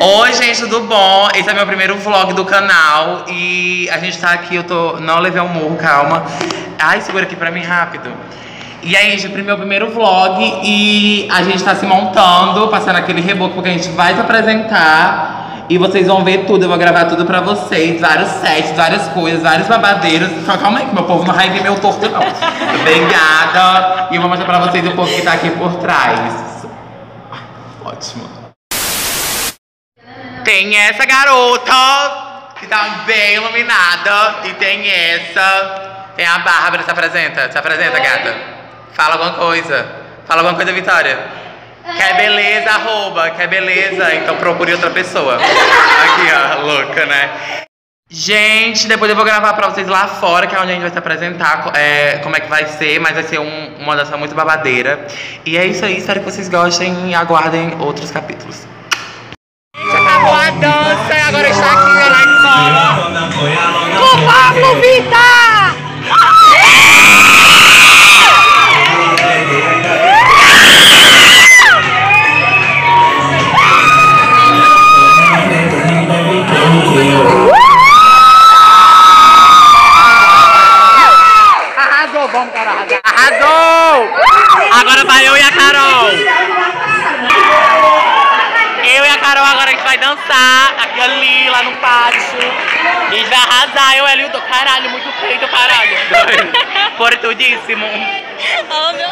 Oi, gente, tudo bom? Esse é meu primeiro vlog do canal e a gente tá aqui, não levei ao morro, calma. Ai, segura aqui pra mim rápido. E aí, gente, meu primeiro vlog e a gente tá se montando, passando aquele reboco porque a gente vai se apresentar e vocês vão ver tudo, eu vou gravar tudo pra vocês, vários sets, várias coisas, vários babadeiros. Só calma aí que meu povo não vai ver meu torto não. Obrigada! E eu vou mostrar pra vocês o povo que tá aqui por trás. Ótimo. Tem essa garota, que tá bem iluminada. E tem essa. Tem a Bárbara, se apresenta. Se apresenta, gata. Fala alguma coisa. Fala alguma coisa, Vitória. Quer beleza, arroba. Quer beleza, então procure outra pessoa. Aqui, ó, louca, né? Gente, depois eu vou gravar pra vocês lá fora, que é onde a gente vai se apresentar, como é que vai ser, mas vai ser uma dança muito babadeira. E é isso aí, espero que vocês gostem e aguardem outros capítulos. Acabou a dança e agora está aqui lá em fora. Com papo, Vita! Arrasou, vamos, cara, arrasou! Agora vai eu e a Carol. Eu e a Carol agora a gente vai dançar aqui ali, lá no pátio. E a gente vai arrasar, eu e o caralho, muito peito, caralho. Portudíssimo. Oh, meu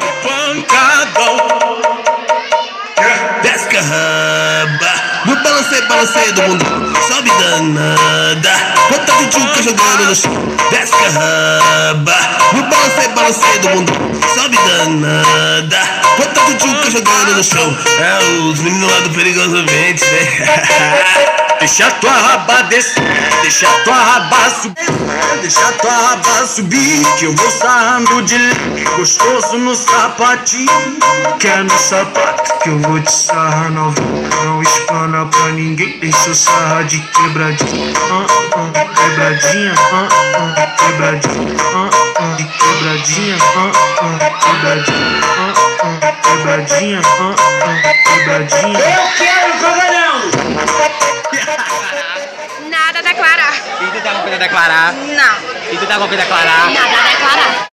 Deus. Desce carraba. No balancei do mundo. Sobe danada. Bota de tchuca jogando no chão. Desce carraba. No balancei do mundo. Sobe danada. Bota de tchuca jogando no chão. É os meninos lá do Perigosamente, né? Deixa tua raba descer, deixa tua raba subir, deixa tua raba subir, que eu vou sarrando de gostoso no sapatinho. Quer no sapato que eu vou te sarrar novinho. Não espana pra ninguém, deixa eu sarrar de quebradinha. Quebradinha, quebradinha, de quebradinha, quebradinha, quebradinha, quebradinha. Eu quero jogadão! Nada a declarar. E tu tem alguma coisa a declarar? Não. E tu tem alguma coisa a declarar? Nada a declarar.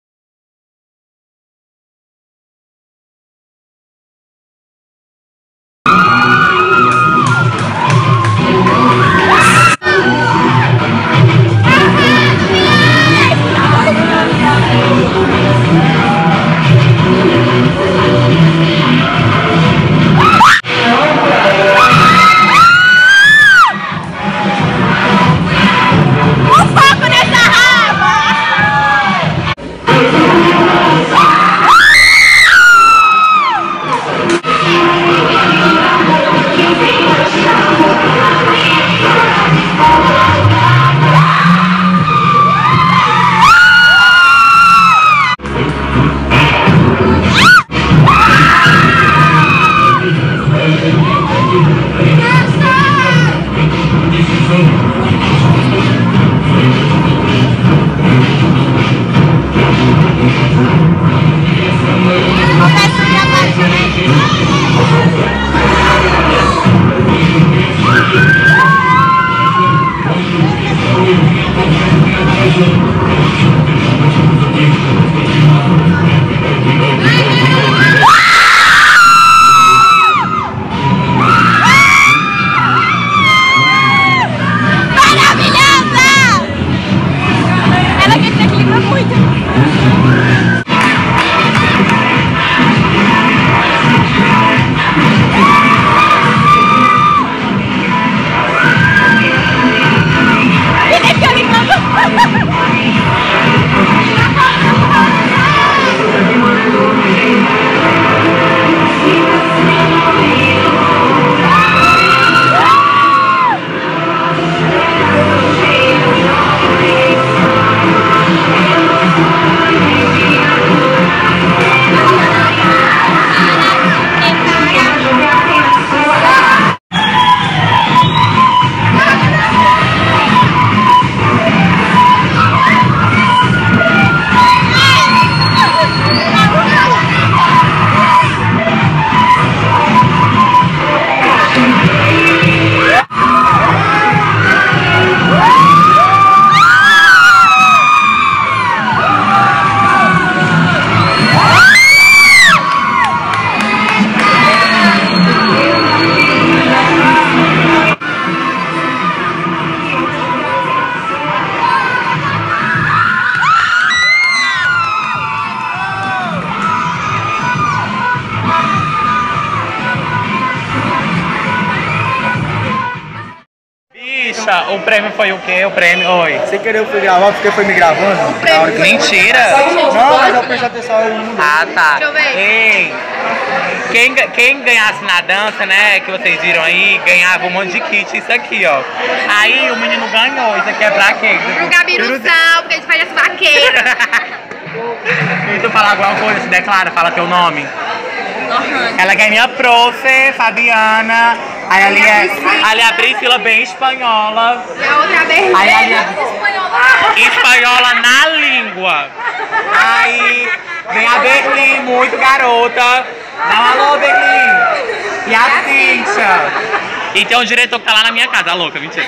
bicha, o prêmio foi o quê? O prêmio, oi. Sem querer eu fui gravar, porque foi me gravando. Mentira! Não, mas eu prestei atenção aí no mundo. Ah, tá. Deixa eu ver. Ei, quem ganhasse na dança, né, que vocês viram aí, ganhava um monte de kit, isso aqui, ó. Aí o menino ganhou, isso aqui é pra quê? Pro Gabiruzão, porque a gente faz esse vaqueiro. E tu fala alguma coisa, se declara, fala teu nome. Nossa. Ela que é minha profe, Fabiana. Aí ali é a Priscila, bem espanhola. E a outra vez. Aí ali é espanhola. espanhola na língua. Aí vem a Berlim, muito garota. Dá um alô, Berlim. E a Cíntia. E tem um diretor que tá lá na minha casa, a louca, mentira.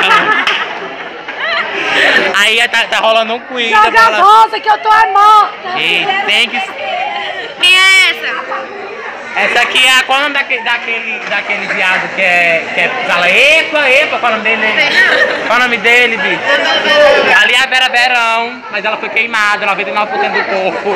Aí tá rolando um quiz. Joga a bolsa que eu tô morta. E tem que... Quem é essa? Essa aqui é qual é o nome daquele viado que fala epa, qual é o nome dele? Qual é o nome dele, bicho? Ali é a Vera Verão, mas ela foi queimada, 99% do corpo.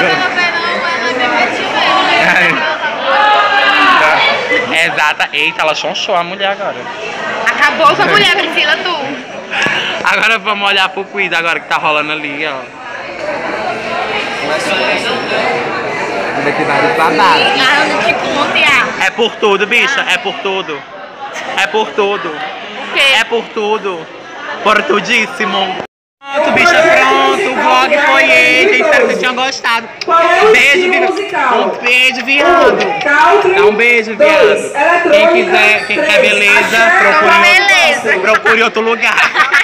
Exata. Eita, ela chonchou a mulher agora. Acabou sua mulher, Priscila, tu. Agora vamos olhar pro quiz agora que tá rolando ali, ó. Daqui vários babados. Ah, não te conte, É por tudo, bicha, é por tudo. É por tudo. O quê? É por tudo. Portudíssimo. Pronto, bicha, pronto. O vlog foi esse. Espero que vocês tenham gostado. Beijo, viado. Um beijo, viado. Dá um beijo, viado. Quem quer beleza, procure outro lugar.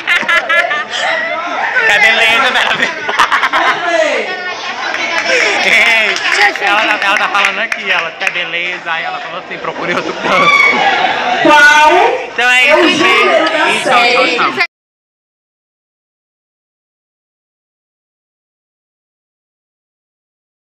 Quer beleza, velho? Ela tá falando aqui, ela quer beleza, aí ela falou assim, procure outro canto. Então é isso, gente. E tchau, tchau, tchau.